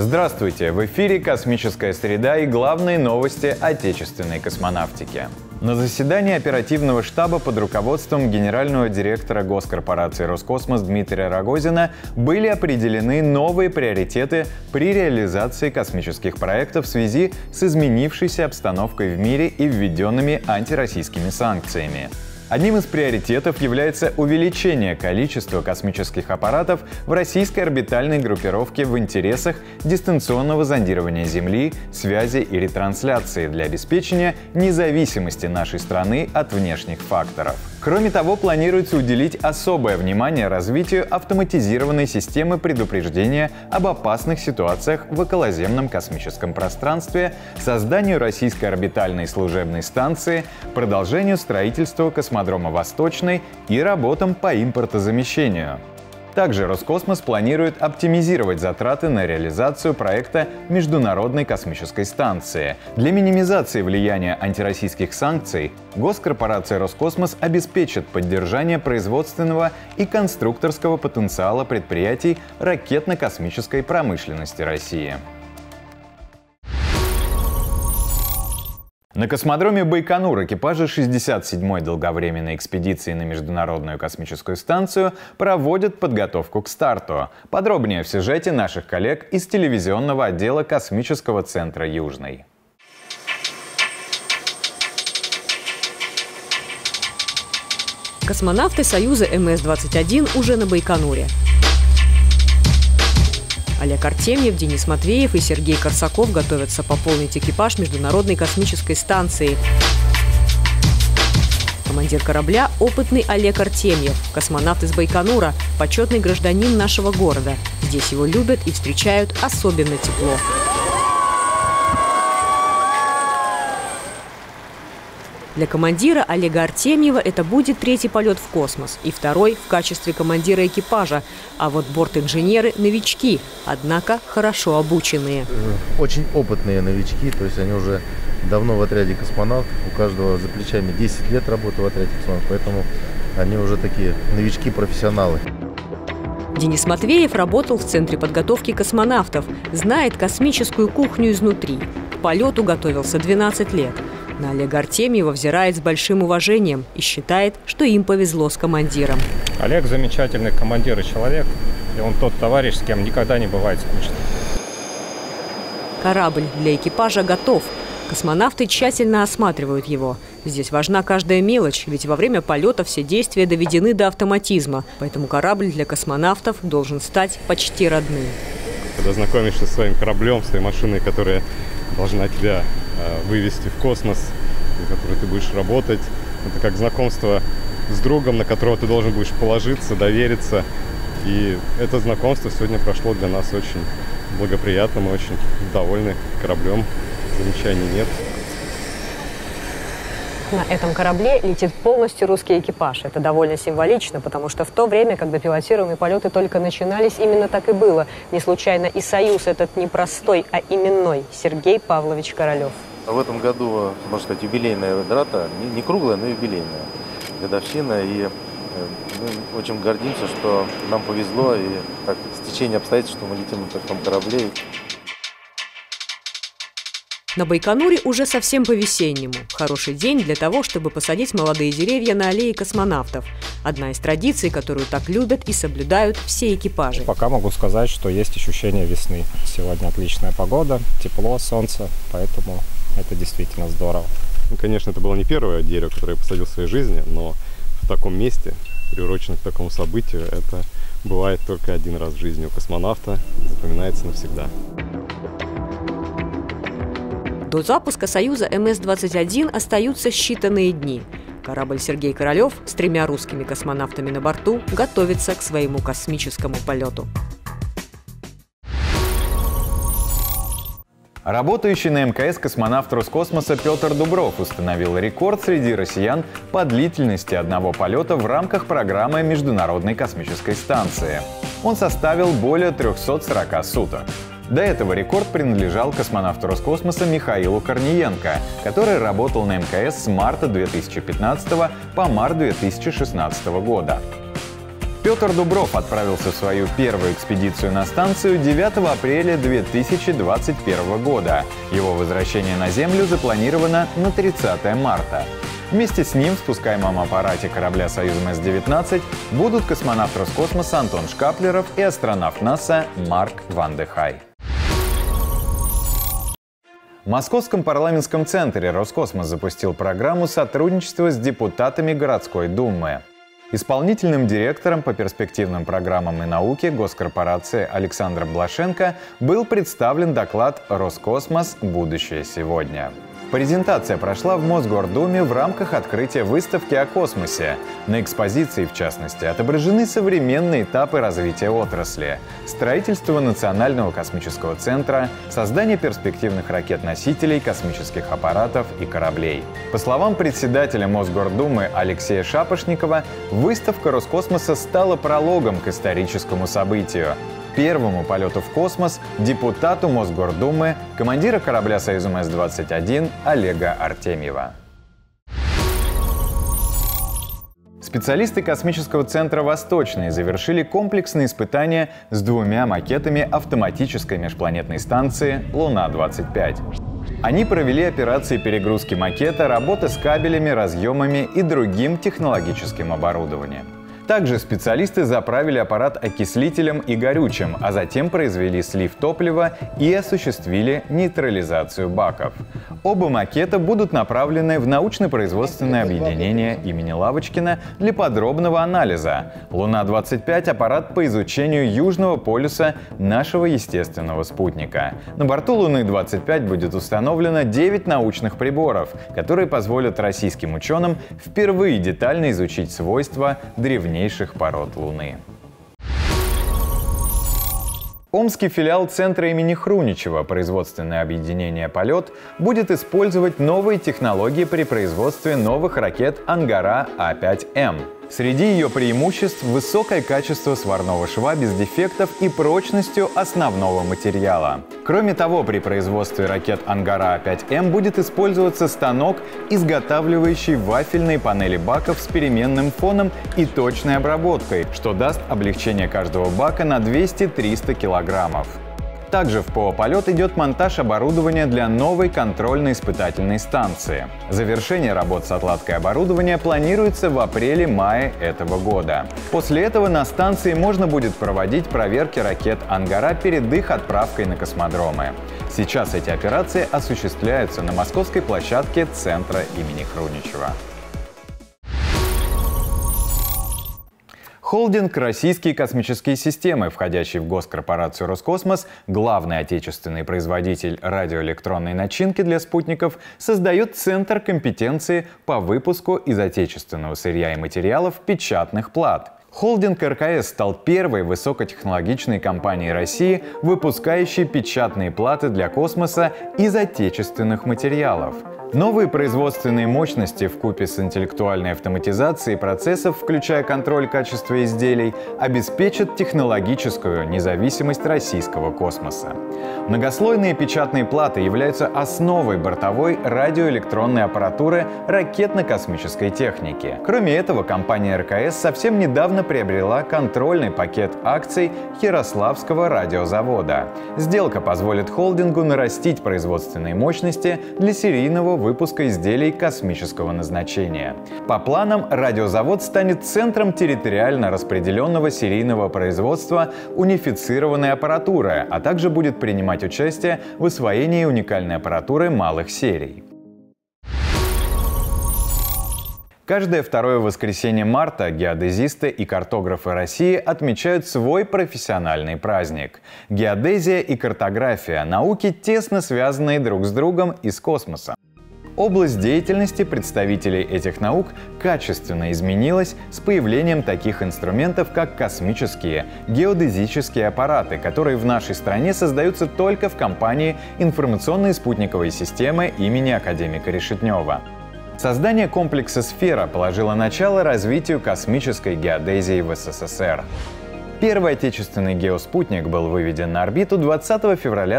Здравствуйте! В эфире «Космическая среда» и главные новости отечественной космонавтики. На заседании оперативного штаба под руководством генерального директора госкорпорации «Роскосмос» Дмитрия Рогозина были определены новые приоритеты при реализации космических проектов в связи с изменившейся обстановкой в мире и введенными антироссийскими санкциями. Одним из приоритетов является увеличение количества космических аппаратов в российской орбитальной группировке в интересах дистанционного зондирования Земли, связи и ретрансляции для обеспечения независимости нашей страны от внешних факторов. Кроме того, планируется уделить особое внимание развитию автоматизированной системы предупреждения об опасных ситуациях в околоземном космическом пространстве, созданию российской орбитальной служебной станции, продолжению строительства космодрома «Восточный» и работам по импортозамещению. Также Роскосмос планирует оптимизировать затраты на реализацию проекта Международной космической станции. Для минимизации влияния антироссийских санкций госкорпорация «Роскосмос» обеспечит поддержание производственного и конструкторского потенциала предприятий ракетно-космической промышленности России. На космодроме Байконур экипажи 67-й долговременной экспедиции на Международную космическую станцию проводят подготовку к старту. Подробнее в сюжете наших коллег из телевизионного отдела Космического центра «Южный». Космонавты Союза МС-21 уже на Байконуре. Олег Артемьев, Денис Матвеев и Сергей Корсаков готовятся пополнить экипаж Международной космической станции. Командир корабля – опытный Олег Артемьев, космонавт из Байконура, почетный гражданин нашего города. Здесь его любят и встречают особенно тепло. Для командира Олега Артемьева это будет третий полет в космос и второй в качестве командира экипажа. А вот борт-инженеры – новички, однако хорошо обученные. Очень опытные новички, то есть они уже давно в отряде космонавтов, у каждого за плечами 10 лет работы в отряде космонавтов, поэтому они уже такие новички-профессионалы. Денис Матвеев работал в Центре подготовки космонавтов, знает космическую кухню изнутри. К полету готовился 12 лет. На Олега Артемьева взирает с большим уважением и считает, что им повезло с командиром. Олег замечательный командир и человек, и он тот товарищ, с кем никогда не бывает скучно. Корабль для экипажа готов. Космонавты тщательно осматривают его. Здесь важна каждая мелочь, ведь во время полета все действия доведены до автоматизма. Поэтому корабль для космонавтов должен стать почти родным. Когда знакомишься со своим кораблем, своей машиной, которая должна тебя вывести в космос, на который ты будешь работать. Это как знакомство с другом, на которого ты должен будешь положиться, довериться. И это знакомство сегодня прошло для нас очень благоприятно. Мы очень довольны кораблем. Замечаний нет. На этом корабле летит полностью русский экипаж. Это довольно символично, потому что в то время, когда пилотируемые полеты только начинались, именно так и было. Не случайно и союз этот не простой, а именной. Сергей Павлович Королев. В этом году, можно сказать, юбилейная дата, не круглая, но юбилейная годовщина. И мы очень гордимся, что нам повезло, и так стечение обстоятельств, что мы летим на таком корабле. На Байконуре уже совсем по-весеннему. Хороший день для того, чтобы посадить молодые деревья на аллее космонавтов. Одна из традиций, которую так любят и соблюдают все экипажи. Пока могу сказать, что есть ощущение весны. Сегодня отличная погода, тепло, солнце, поэтому это действительно здорово. Ну, конечно, это было не первое дерево, которое я посадил в своей жизни, но в таком месте, приурочено к такому событию, это бывает только один раз в жизни у космонавта, запоминается навсегда. До запуска Союза МС-21 остаются считанные дни. Корабль «Сергей Королев» с 3 русскими космонавтами на борту готовится к своему космическому полету. Работающий на МКС космонавт Роскосмоса Петр Дубров установил рекорд среди россиян по длительности одного полета в рамках программы Международной космической станции. Он составил более 340 суток. До этого рекорд принадлежал космонавту Роскосмоса Михаилу Корниенко, который работал на МКС с марта 2015 по март 2016 года. Петр Дубров отправился в свою первую экспедицию на станцию 9 апреля 2021 года. Его возвращение на Землю запланировано на 30 марта. Вместе с ним в спускаемом аппарате корабля «Союз МС-19» будут космонавт Роскосмоса Антон Шкаплеров и астронавт НАСА Марк Ван де Хай. В Московском парламентском центре Роскосмос запустил программу сотрудничества с депутатами городской думы. Исполнительным директором по перспективным программам и науке госкорпорации Александром Блашенко был представлен доклад «Роскосмос. Будущее сегодня». Презентация прошла в Мосгордуме в рамках открытия выставки о космосе. На экспозиции, в частности, отображены современные этапы развития отрасли: строительство Национального космического центра, создание перспективных ракет-носителей, космических аппаратов и кораблей. По словам председателя Мосгордумы Алексея Шапошникова, выставка Роскосмоса стала прологом к историческому событию — первому полету в космос депутату Мосгордумы, командира корабля «Союз МС-21» Олега Артемьева. Специалисты космического центра «Восточный» завершили комплексные испытания с 2 макетами автоматической межпланетной станции «Луна-25». Они провели операции перегрузки макета, работы с кабелями, разъемами и другим технологическим оборудованием. Также специалисты заправили аппарат окислителем и горючим, а затем произвели слив топлива и осуществили нейтрализацию баков. Оба макета будут направлены в научно-производственное объединение имени Лавочкина для подробного анализа. Луна-25 — аппарат по изучению южного полюса нашего естественного спутника. На борту Луны-25 будет установлено 9 научных приборов, которые позволят российским ученым впервые детально изучить свойства древнейших пород Луны. Омский филиал Центра имени Хруничева, производственное объединение «Полет», будет использовать новые технологии при производстве новых ракет «Ангара-А5М». Среди ее преимуществ — высокое качество сварного шва без дефектов и прочностью основного материала. Кроме того, при производстве ракет «Ангара-А5М» будет использоваться станок, изготавливающий вафельные панели баков с переменным фоном и точной обработкой, что даст облегчение каждого бака на 200-300 килограммов. Также в ПО «Полет» идет монтаж оборудования для новой контрольно-испытательной станции. Завершение работ с отладкой оборудования планируется в апреле-мае этого года. После этого на станции можно будет проводить проверки ракет «Ангара» перед их отправкой на космодромы. Сейчас эти операции осуществляются на московской площадке Центра имени Хруничева. Холдинг «Российские космические системы», входящий в госкорпорацию «Роскосмос», главный отечественный производитель радиоэлектронной начинки для спутников, создает Центр компетенции по выпуску из отечественного сырья и материалов печатных плат. Холдинг РКС стал первой высокотехнологичной компанией России, выпускающей печатные платы для космоса из отечественных материалов. Новые производственные мощности вкупе с интеллектуальной автоматизацией процессов, включая контроль качества изделий, обеспечат технологическую независимость российского космоса. Многослойные печатные платы являются основой бортовой радиоэлектронной аппаратуры ракетно-космической техники. Кроме этого, компания РКС совсем недавно приобрела контрольный пакет акций Ярославского радиозавода. Сделка позволит холдингу нарастить производственные мощности для серийного выпуска изделий космического назначения. По планам, радиозавод станет центром территориально распределенного серийного производства унифицированной аппаратуры, а также будет принимать участие в освоении уникальной аппаратуры малых серий. Каждое второе воскресенье марта геодезисты и картографы России отмечают свой профессиональный праздник. Геодезия и картография — науки, тесно связанные друг с другом и с космосом. Область деятельности представителей этих наук качественно изменилась с появлением таких инструментов, как космические геодезические аппараты, которые в нашей стране создаются только в компании информационные спутниковые системы имени академика Решетнева. Создание комплекса «Сфера» положило начало развитию космической геодезии в СССР. Первый отечественный геоспутник был выведен на орбиту 20 февраля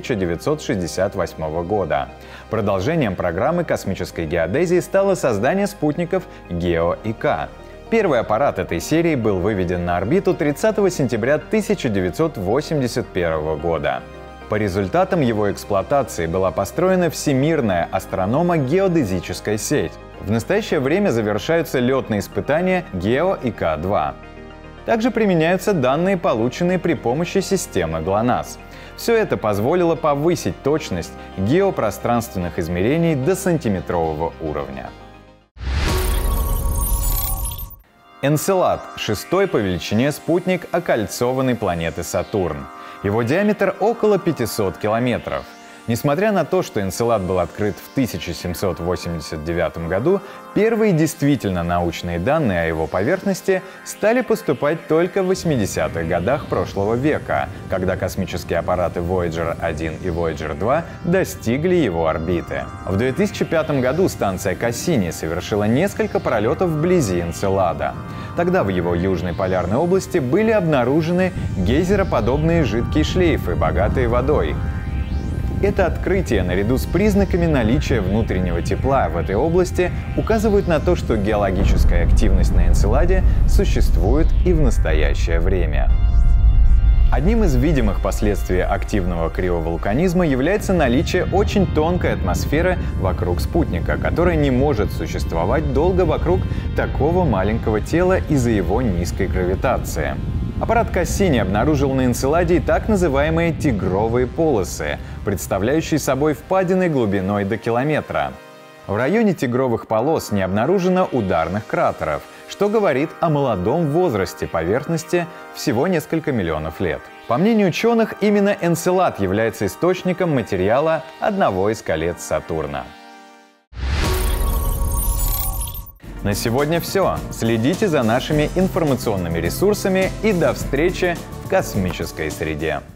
1968 года. Продолжением программы космической геодезии стало создание спутников «Гео» и «К». Первый аппарат этой серии был выведен на орбиту 30 сентября 1981 года. По результатам его эксплуатации была построена Всемирная астрономо-геодезическая сеть. В настоящее время завершаются летные испытания ГЕО и К-2. Также применяются данные, полученные при помощи системы ГЛОНАСС. Все это позволило повысить точность геопространственных измерений до сантиметрового уровня. Энцелад – шестой по величине спутник окольцованной планеты Сатурн. Его диаметр около 500 километров. Несмотря на то, что Энцелад был открыт в 1789 году, первые действительно научные данные о его поверхности стали поступать только в 80-х годах прошлого века, когда космические аппараты Voyager 1 и Voyager 2 достигли его орбиты. В 2005 году станция Кассини совершила несколько пролетов вблизи Энцелада. Тогда в его южной полярной области были обнаружены гейзероподобные жидкие шлейфы, богатые водой. Это открытие, наряду с признаками наличия внутреннего тепла в этой области, указывают на то, что геологическая активность на Энцеладе существует и в настоящее время. Одним из видимых последствий активного криовулканизма является наличие очень тонкой атмосферы вокруг спутника, которая не может существовать долго вокруг такого маленького тела из-за его низкой гравитации. Аппарат Кассини обнаружил на Энцеладе так называемые тигровые полосы, представляющие собой впадины глубиной до километра. В районе тигровых полос не обнаружено ударных кратеров, что говорит о молодом возрасте поверхности всего несколько миллионов лет. По мнению ученых, именно Энцелад является источником материала одного из колец Сатурна. На сегодня все. Следите за нашими информационными ресурсами и до встречи в космической среде.